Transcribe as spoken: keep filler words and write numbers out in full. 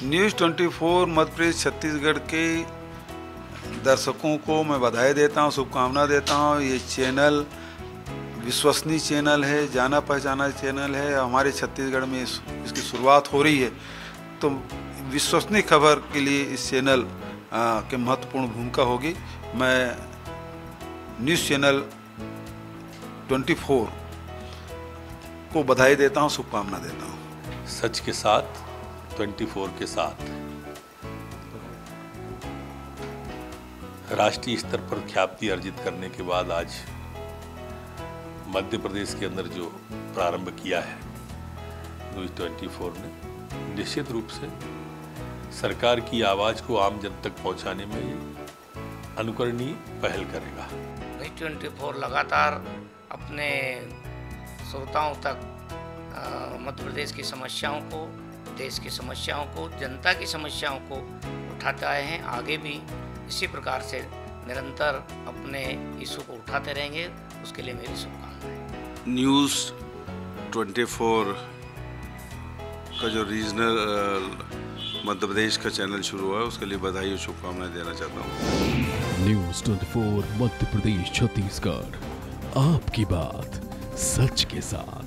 News चौबीस मध्य प्रदेश छत्तीसगढ़ के दर्शकों को मैं बधाई देता हूं, शुभकामना देता हूं। ये चैनल विश्वसनीय चैनल है, जाना पहचाना चैनल है। हमारे छत्तीसगढ़ में इस, इसकी शुरुआत हो रही है, तो विश्वसनीय खबर के लिए इस चैनल के महत्वपूर्ण भूमिका होगी। मैं न्यूज़ चैनल चौबीस को बधाई देता हूं, शुभकामना देता हूं। सच के साथ, चौबीस के साथ राष्ट्रीय स्तर पर ख्याति अर्जित करने के बाद आज मध्य प्रदेश के अंदर जो प्रारंभ किया है न्यूज़ चौबीस ने, निश्चित रूप से सरकार की आवाज़ को आम जन तक पहुंचाने में अनुकरणीय पहल करेगा। न्यूज़ चौबीस लगातार अपने श्रोताओं तक मध्य प्रदेश की समस्याओं को, देश की समस्याओं को, जनता की समस्याओं को उठाते आए हैं। आगे भी इसी प्रकार से निरंतर अपने इशू को उठाते रहेंगे, उसके लिए मेरी शुभकामनाएं। न्यूज़ चौबीस का जो रीजनल मध्य प्रदेश का चैनल शुरू हुआ है, उसके लिए बधाई और शुभकामनाएं देना चाहता हूँ। न्यूज़ चौबीस मध्य प्रदेश छत्तीसगढ़, आपकी बात सच के साथ।